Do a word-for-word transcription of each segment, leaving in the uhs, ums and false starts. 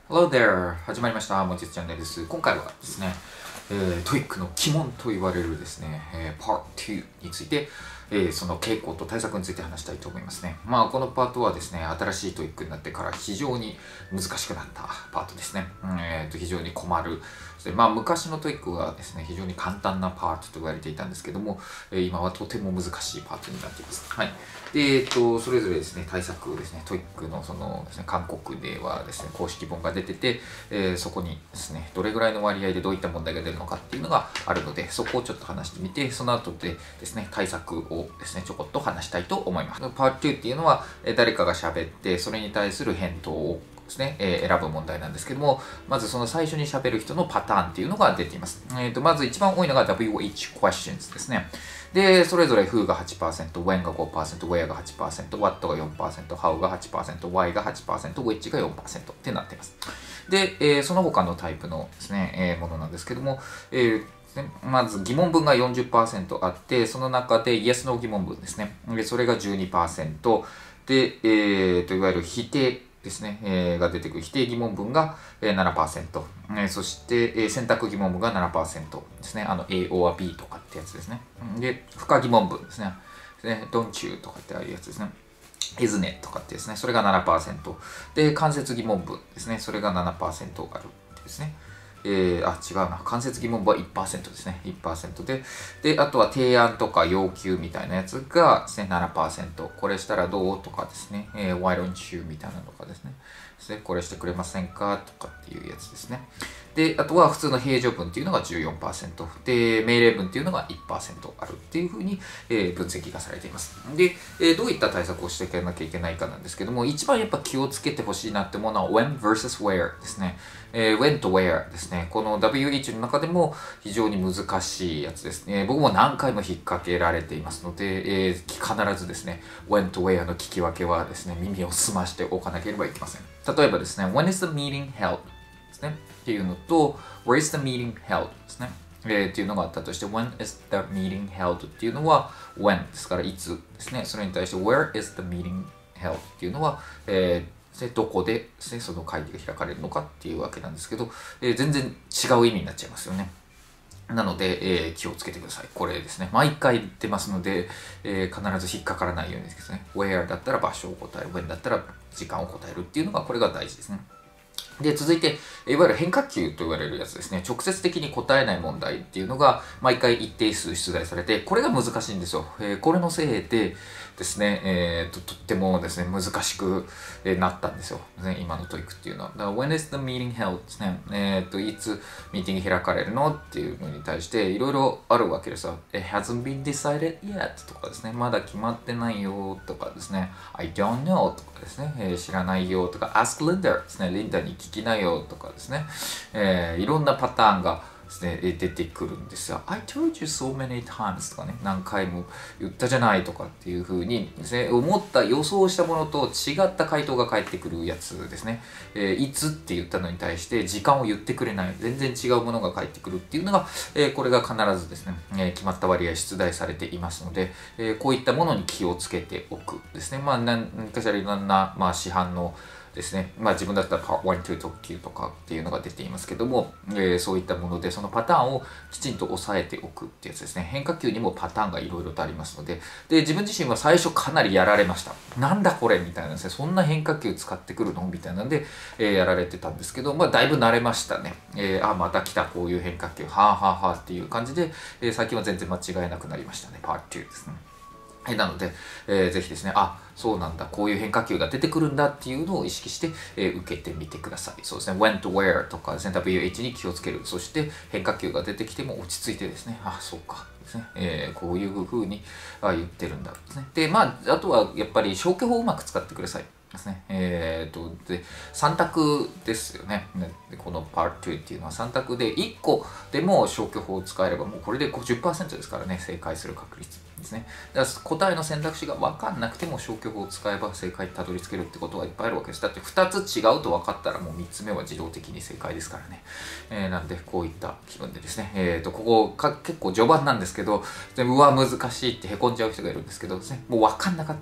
Hello there! 始まりました。もちつチャンネルです。今回はですね、えー、トイックの鬼門と言われるですね、えー、パートにについて、えー、その傾向と対策について話したいと思いますね。まあ、このパートはですね、新しいトイックになってから非常に難しくなったパートですね。うん、えー、と非常に困る。まあ、昔のトイックはですね、非常に簡単なパートと言われていたんですけども、えー、今はとても難しいパートになっています。はい。で、えっと、それぞれですね、対策ですね、トイックのそのですね、韓国ではですね、公式本が出てて、えー、そこにですね、どれぐらいの割合でどういった問題が出るのかっていうのがあるので、そこをちょっと話してみて、その後でですね、対策をですね、ちょこっと話したいと思います。パートにっていうのは、誰かが喋って、それに対する返答をですね、えー、選ぶ問題なんですけども、まずその最初に喋る人のパターンっていうのが出ています。えーと、まず一番多いのが ダブリューエイチ questions ですね。で、それぞれ Who が はちパーセント、When が ごパーセント、Where が はちパーセント、What が よんパーセント、How が はちパーセント、Why が はちパーセント、Which が よんパーセント ってなっています。で、えー、その他のタイプのですね、えー、ものなんですけども、えーまず疑問文が よんじゅっパーセント あって、その中で Yes No 疑問文ですね。でそれが じゅうにパーセント で、えー、といわゆる否定ですね、えー、が出てくる否定疑問文が ななパーセント、えー、そして、えー、選択疑問文が ななパーセント ですね。あの A or B とかってやつですね。で、不可疑問文ですね。ね Don't you とかってあるやつですね。isn't it とかってですね。それが ななパーセント。で、間接疑問文ですね。それが ななパーセント あるですね。えー、あ、違うな。間接疑問文は いちパーセント ですね。いちパーセント で。で、あとは提案とか要求みたいなやつがですね、ななパーセント。これしたらどうとかですね。えー、why don't you みたいなのとかですね。これしてくれませんかとかっていうやつですね。で、あとは普通の平常文っていうのが じゅうよんパーセント。で、命令文っていうのが いちパーセント あるっていうふうに、えー、分析がされています。で、えー、どういった対策をしていかなきゃいけないかなんですけども、一番やっぱ気をつけてほしいなって思うのは when versus where ですね。えー、when と where ですね。この ダブリューエイチ の中でも非常に難しいやつですね。僕も何回も引っ掛けられていますので、えー、必ずですね、when と where の聞き分けはですね、耳を澄ましておかなければいけません。例えばですね、when is the meeting held? ですね。っていうのと、where is the meeting held? ですね。えー、っていうのがあったとして、when is the meeting held? っていうのは when ですからいつですね。それに対して where is the meeting held? っていうのは、えー、どこでですね、その会議が開かれるのかっていうわけなんですけど、えー、全然違う意味になっちゃいますよね。なので、えー、気をつけてください。これですね。毎回出ますので、えー、必ず引っかからないようにですね。where だったら場所を答える。when だったら時間を答えるっていうのが、これが大事ですね。で、続いて、いわゆる変化球と言われるやつですね。直接的に答えない問題っていうのが、毎回一定数出題されて、これが難しいんですよ。えー、これのせいでですね、えーと、とってもですね、難しくなったんですよ。ね、今のトイックっていうのは。だから、when is the meeting held? ですね。えーと、いつミーティング開かれるのっていうのに対して、いろいろあるわけですよ。It hasn't been decided yet とかですね。まだ決まってないよとかですね。I don't know とかですね。えー、知らないよとか、ask Linda ですね。リンダに聞きなよとかですね、えー、いろんなパターンがですね、出てくるんですよ。I told you so many times とかね、何回も言ったじゃないとかっていうふうにですね、思った予想したものと違った回答が返ってくるやつですね。えー、いつって言ったのに対して時間を言ってくれない、全然違うものが返ってくるっていうのが、えー、これが必ずですね、えー、決まった割合出題されていますので、えー、こういったものに気をつけておくですね。まあ、何かしらいろんな、まあ、市販のですね。まあ自分だったら パートいち、に特急とかっていうのが出ていますけども、えー、そういったものでそのパターンをきちんと押さえておくってやつですね。変化球にもパターンがいろいろとありますので、で、自分自身は最初かなりやられました。なんだこれみたいなですね。そんな変化球使ってくるのみたいなんで、えー、やられてたんですけど、まあだいぶ慣れましたね。えー、あ、また来たこういう変化球、はあはあはあっていう感じで、えー、最近は全然間違えなくなりましたね。パートにですね。なので、えー、ぜひですね、あ、そうなんだ、こういう変化球が出てくるんだっていうのを意識して、えー、受けてみてください。そうですね、when to where とかですね、ダブリューエイチ に気をつける。そして変化球が出てきても落ち着いてですね、あ、そうか。ですね、えー、こういう風にあ言ってるんだですね。で、まあ、あとはやっぱり消去法をうまく使ってください。ですね。えー、と、で、さん択ですよね。でこのパートにっていうのはさん択でいっこでも消去法を使えればもうこれで ごじゅっパーセント ですからね、正解する確率ですね。だから答えの選択肢が分かんなくても消去法を使えば正解にたどり着けるってことがいっぱいあるわけです。だってふたつ違うと分かったらもうみっつめは自動的に正解ですからね。えー、なんでこういった気分でですね、えー、とここか結構序盤なんですけど、うわ、難しいってへこんじゃう人がいるんですけどですね、もう分かんなかったら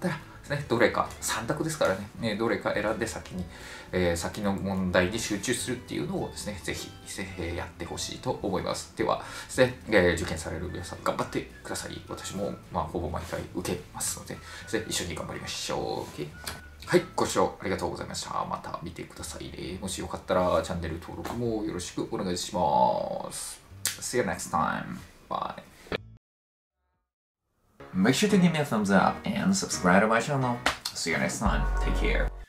ね、どれか、さん択ですからね、ねどれか選んで先に、えー、先の問題に集中するっていうのをですね、ぜひ、えー、やってほしいと思います。ではですね、えー、受験される皆さん頑張ってください。私も、まあ、ほぼ毎回受けますので、ですね、一緒に頑張りましょう。Okay? はい、ご視聴ありがとうございました。また見てくださいね。もしよかったらチャンネル登録もよろしくお願いします。See you next time. Bye. Make sure to give me a thumbs up and subscribe to my channel. See you next time. Take care.